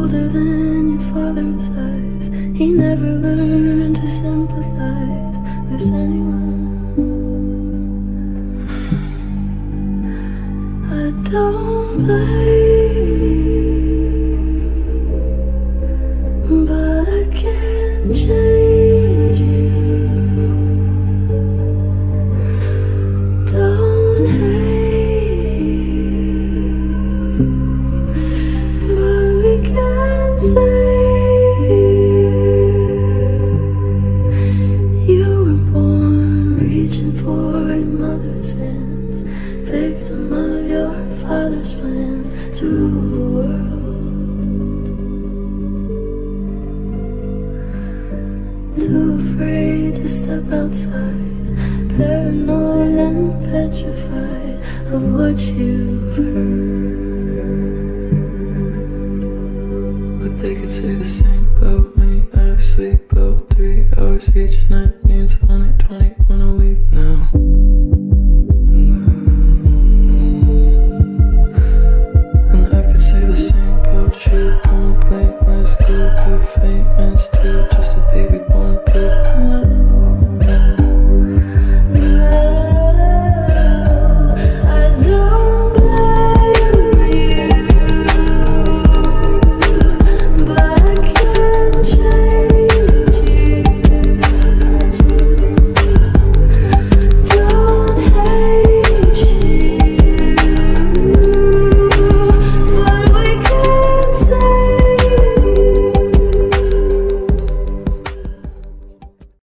colder than your father's eyes. He never learned to sympathize with anyone. I don't blame you, but I can't change you. Don't hate you, but we can't save you. You were born reaching for your mother's hands, victim of your father's plans to rule the world. Too afraid to step outside, paranoid and petrified of what you've heard. But they could say the same about me. I sleep about 3 hours each night, means only 21 a week now.